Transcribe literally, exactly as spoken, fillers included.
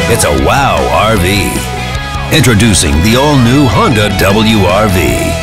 It's a wow R V. Introducing the all-new Honda W R V.